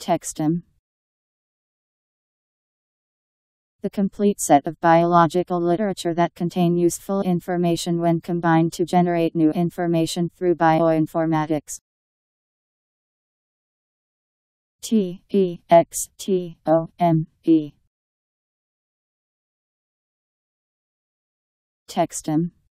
Textome. The complete set of biological literature that contain useful information when combined to generate new information through bioinformatics. Textome. Textome.